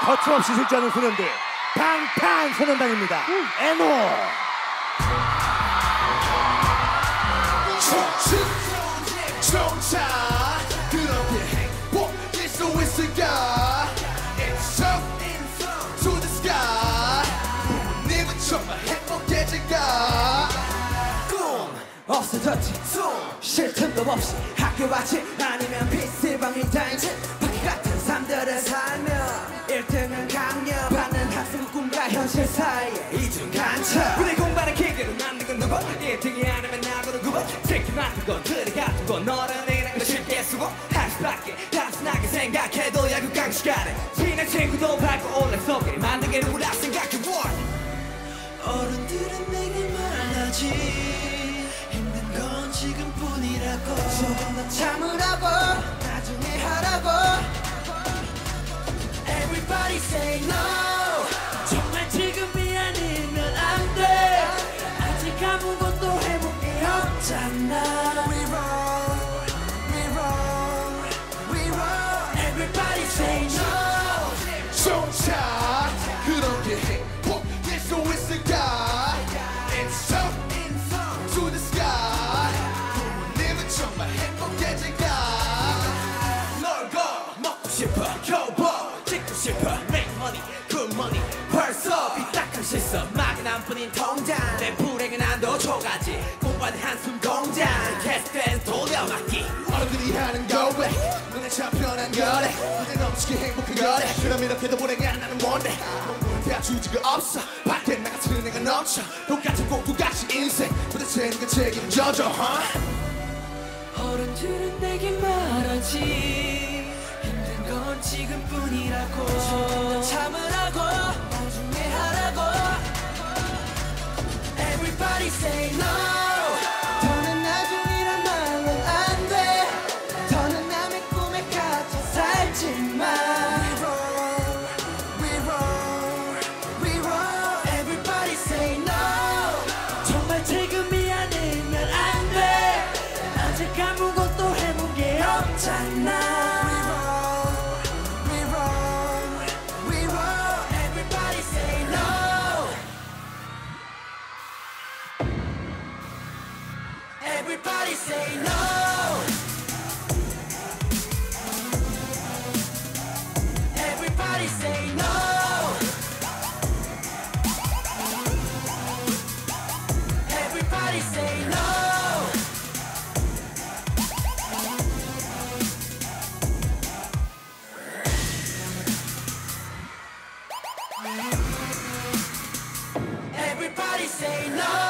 거침없이 질주하는 소년들 방탄소년단입니다. 에노. 총차 그렇게 행복일 수 있을까? It's up to the sky. 부모님은 정말 행복해질까? 꿈 없어졌지 쉴 틈도 없이 학교 같이 아니면 PC방이 다니지 바퀴 같은 삶들을 살며 1등은 강력 받는 학생 꿈과 현실 사이에 이중 간첩 우리 공부하는 기계로 만든 건 누구 1등이 아니면 나고는 구분 특히 맡은 것들이 같은 건 너는 이런 거 쉽게 쓰고 할 수밖에 단순하게 생각해도 야구 강 시간에 친한 친구도 밟고 올라 속에 만든 게 누구라 생각해 어른들은 내게 말하지 힘든 건 지금뿐이라고 조금 더 참으라고 나중에 하라고 Everybody say no 정말 지금이 아니면 안 돼 아직 아무것도 해본 게 없잖아 We roll, we roll, we roll Everybody say no 정차 그렇게 행복일 수 있을까 It's up to the sky 부모님은 정말 행복해질까 놀고 먹고 싶어 겨우버 찍고 싶어 Make money, good money 벌써 삐딱한 실수 막연한 뿐인 통장 내 불행은 한도 초가지 공부하는 한숨 공장 캐스트에서 돌려막기 어른들이 하는 거왜 눈에 참 편한 거래 이제 넘치게 행복한 거래 그럼 이렇게도 불행해 나는 뭔데 공부는 대학 주제가 없어 밖에 나 같은 애가 넘쳐 똑같은 공부같이 인생 도대체 누가 책임져줘 어른들은 내게 말하지 힘든 건 지금뿐이라고 조금 더 참으라고 나중에 하라고 Everybody say no 더는 나중이란 말은 안 돼 더는 남의 꿈에 갇혀 살지만 We roll, we roll, we roll Everybody say no 정말 지금이 아니면 안 돼 아직 아무것도 해본 게 없잖아 Everybody say no Everybody say no Everybody say no Everybody say no